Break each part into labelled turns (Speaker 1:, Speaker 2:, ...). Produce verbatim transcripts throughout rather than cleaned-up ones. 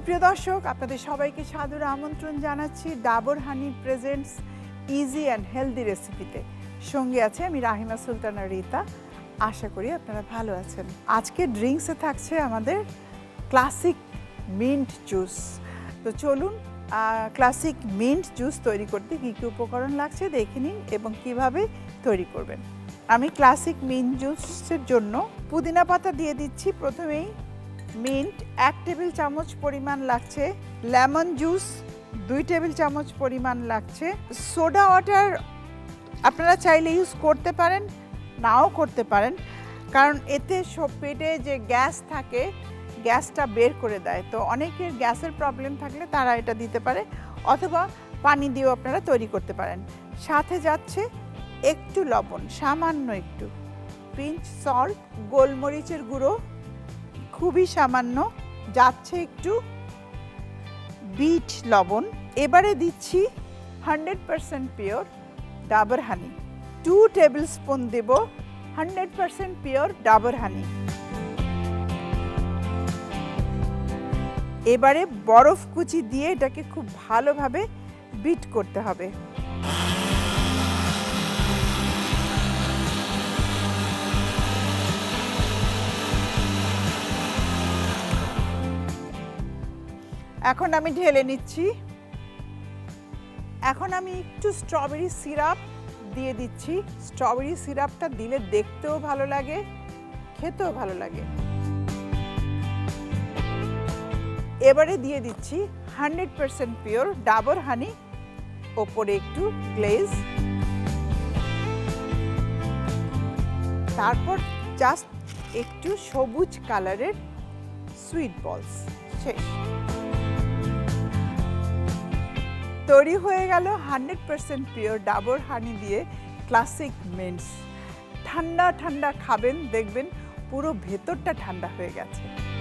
Speaker 1: প্রিয় দর্শক, আপনাদের সবাইকে সাদর আমন্ত্রণ জানাচ্ছি Dabur honey presents easy and healthy রেসিপিতে। সঙ্গে আছে আমি রাহিমা সুলতানা রিতা। আশা করি আপনারা ভালো আছেন। আজকে ড্রিঙ্কসে থাকছে আমাদের ক্লাসিক মিন্ট জুস। তো চলুন ক্লাসিক মিন্ট জুস তৈরি করতে কী কী উপকরণ লাগছে দেখে নিন এবং কীভাবে তৈরি করবেন। আমি ক্লাসিক মিন্ট জুসের জন্য পুদিনা পাতা দিয়ে দিচ্ছি। প্রথমেই মিন্ট এক টেবিল চামচ পরিমাণ লাগছে, লেমন জুস দুই টেবিল চামচ পরিমাণ লাগছে, সোডা ওয়াটার আপনারা চাইলে ইউজ করতে পারেন, নাও করতে পারেন, কারণ এতে সব পেটে যে গ্যাস থাকে গ্যাসটা বের করে দেয়। তো অনেকের গ্যাসের প্রবলেম থাকলে তারা এটা দিতে পারে, অথবা পানি দিয়েও আপনারা তৈরি করতে পারেন। সাথে যাচ্ছে একটু লবণ, সামান্য একটু পিঞ্চ সল্ট, গোলমরিচের গুঁড়ো খুবই সামান্য, যাচ্ছে একটু বিট লবণ। এবারে দিচ্ছি hundred percent pure Dabur honey, two tablespoon দেব hundred percent pure Dabur honey. এবারে বরফ কুচি দিয়ে এটাকে খুব ভালোভাবে বিট করতে হবে। এখন আমি ঢেলে নিচ্ছি। এখন আমি একটু স্ট্রবেরি সিরাপ দিয়ে দিচ্ছি। স্ট্রবেরি সিরাপটা দিলে দেখতেও ভালো লাগে, খেতেও ভালো লাগে। এবারে দিয়ে দিচ্ছি hundred percent pure Dabur honey, ওপরে একটু গ্লেজ, তারপর জাস্ট একটু সবুজ কালারের সুইট বলস। শেষ। তৈরি হয়ে গেল hundred percent pure Dabur honey দিয়ে ক্লাসিক মিন্টস। ঠান্ডা ঠান্ডা খাবেন, দেখবেন পুরো ভেতরটা ঠান্ডা হয়ে গেছে।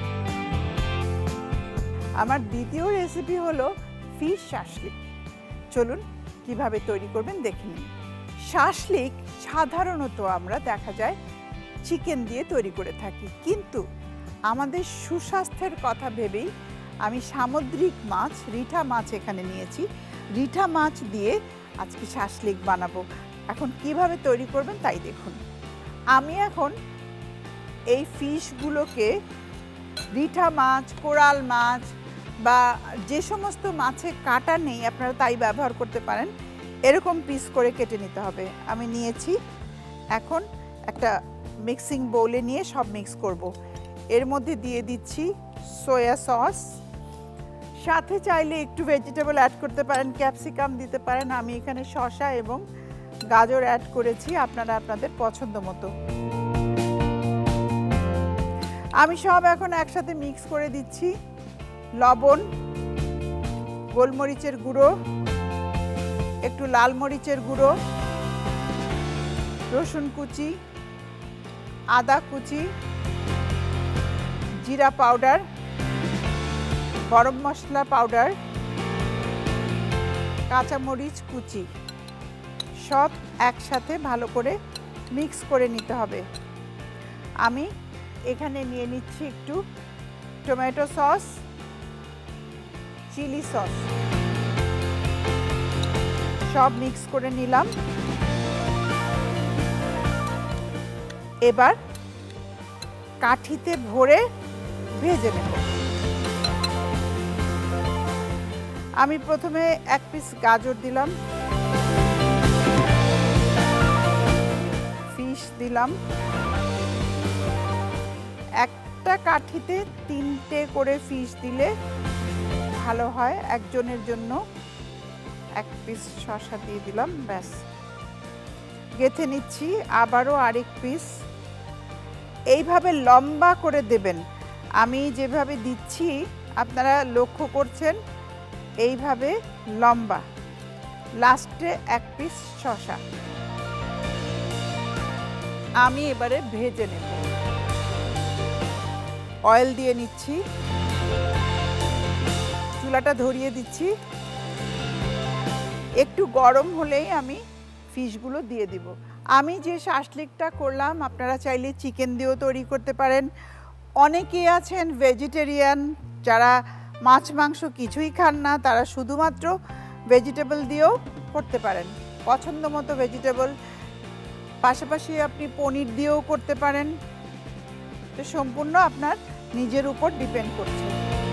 Speaker 1: আমার দ্বিতীয় রেসিপি হলো ফিশ শাসলিক। চলুন কিভাবে তৈরি করবেন দেখে নিন। শাসলিক সাধারণত আমরা দেখা যায় চিকেন দিয়ে তৈরি করে থাকি, কিন্তু আমাদের সুস্বাস্থ্যের কথা ভেবেই আমি সামুদ্রিক মাছ, রিঠা মাছ এখানে নিয়েছি। রিঠা মাছ দিয়ে আজকে শাসলিক বানাবো। এখন কিভাবে তৈরি করবেন তাই দেখুন। আমি এখন এই ফিশগুলোকে রিঠা মাছ, কোরাল মাছ বা যে সমস্ত মাছে কাটা নেই আপনারা তাই ব্যবহার করতে পারেন, এরকম পিস করে কেটে নিতে হবে। আমি নিয়েছি। এখন একটা মিক্সিং বোলে নিয়ে সব মিক্স করব। এর মধ্যে দিয়ে দিচ্ছি সয়া সস, সাথে চাইলে একটু ভেজিটেবল অ্যাড করতে পারেন, ক্যাপসিকাম দিতে পারেন। আমি এখানে শসা এবং গাজর অ্যাড করেছি, আপনারা আপনাদের পছন্দ মতো। আমি সব এখন একসাথে মিক্স করে দিচ্ছি। লবণ, গোলমরিচের গুঁড়ো, একটু লাল মরিচের গুঁড়ো, রসুন কুচি, আদা কুচি, জিরা পাউডার, গরম মশলা পাউডার, কাঁচামরিচ কুচি, সব একসাথে ভালো করে মিক্স করে নিতে হবে। আমি এখানে নিয়ে নিচ্ছি একটু টমেটো সস, চিলি সস, সব মিক্স করে নিলাম। এবার কাঠিতে ভরে ভেজে নেব। আমি প্রথমে এক পিস গাজর দিলাম, ফিশ দিলাম। একটা কাঠিতে তিনটে করে ফিশ দিলে ভালো হয়, একজনের জন্য এক পিস শসা দিয়ে দিলাম। ব্যাস, গেঁথে নিচ্ছি। আবারও আরেক পিস। এইভাবে লম্বা করে দেবেন। আমি যেভাবে দিচ্ছি আপনারা লক্ষ্য করছেন, এইভাবে লম্বা। লাস্টে এক পিস শসা। আমি এবারে ভেজে নেব। অয়েল দিয়ে নিচ্ছি, চুলাটা ধরিয়ে দিচ্ছি। একটু গরম হলেই আমি ফিশগুলো দিয়ে দিব। আমি যে শাসলিকটা করলাম আপনারা চাইলে চিকেন দিয়েও তৈরি করতে পারেন। অনেকে আছেন ভেজিটেরিয়ান যারা মাছ মাংস কিছুই খান না তারা শুধুমাত্র ভেজিটেবল দিয়েও করতে পারেন, পছন্দ মতো ভেজিটেবল। পাশাপাশি আপনি পনির দিয়েও করতে পারেন, তো সম্পূর্ণ আপনার নিজের উপর ডিপেন্ড করছে।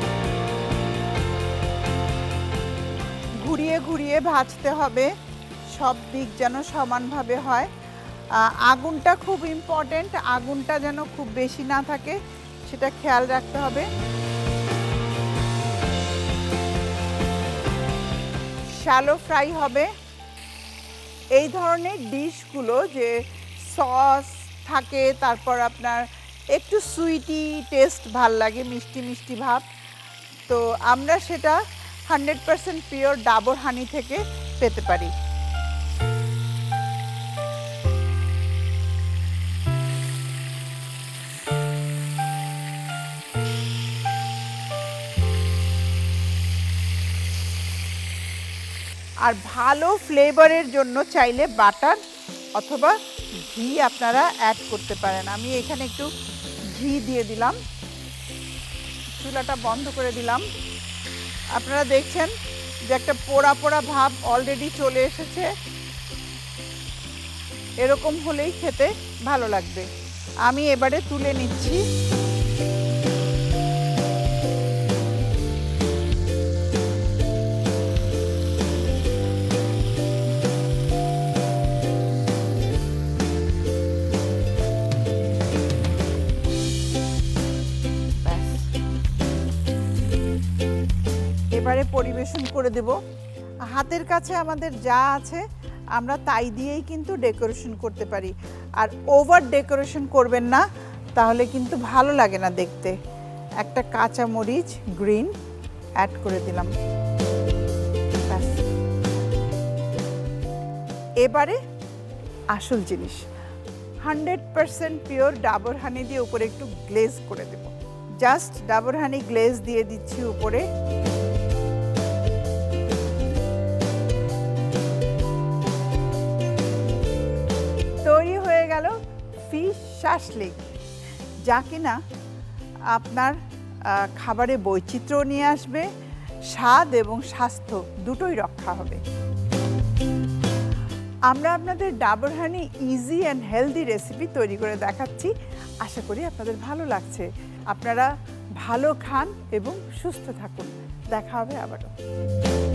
Speaker 1: ঘুরিয়ে ঘুরিয়ে ভাজতে হবে, সব দিক যেন সমানভাবে হয়। আগুনটা খুব ইম্পর্টেন্ট, আগুনটা যেন খুব বেশি না থাকে সেটা খেয়াল রাখতে হবে। শ্যালো ফ্রাই হবে। এই ধরনের ডিশগুলো যে সস থাকে, তারপর আপনার একটু সুইটি টেস্ট ভাল লাগে, মিষ্টি মিষ্টি ভাব, তো আমরা সেটা hundred percent pure Dabur honey থেকে পেতে পারি। আর ভালো ফ্লেভারের জন্য চাইলে বাটার অথবা ঘি আপনারা অ্যাড করতে পারেন। আমি এখানে একটু ঘি দিয়ে দিলাম, চুলাটা বন্ধ করে দিলাম। আপনারা দেখছেন যে একটা পোড়া পোড়া ভাব অলরেডি চলে এসেছে, এরকম হলেই খেতে ভালো লাগবে। আমি এবারে তুলে নিচ্ছি। এবারে পরিবেশন করে দেব। হাতের কাছে আমাদের যা আছে আমরা তাই দিয়েই কিন্তু ডেকোরেশন করতে পারি, আর ওভার ডেকোরেশন করবেন না, তাহলে কিন্তু ভালো লাগে না দেখতে। একটা কাঁচা মরিচ গ্রিন অ্যাড করে দিলাম। এবারে আসল জিনিস, hundred percent pure Dabur honey দিয়ে উপরে একটু গ্লেজ করে দেব। জাস্ট ডাবর হানি গ্লেজ দিয়ে দিচ্ছি উপরে। তৈরি হয়ে গেল ফিশ শাসলিক, যা কিনা আপনার খাবারে বৈচিত্র্য নিয়ে আসবে, স্বাদ এবং স্বাস্থ্য দুটোই রক্ষা হবে। আমরা আপনাদের Dabur honey easy and healthy recipe তৈরি করে দেখাচ্ছি, আশা করি আপনাদের ভালো লাগছে। আপনারা ভালো খান এবং সুস্থ থাকুন, দেখা হবে আবারও।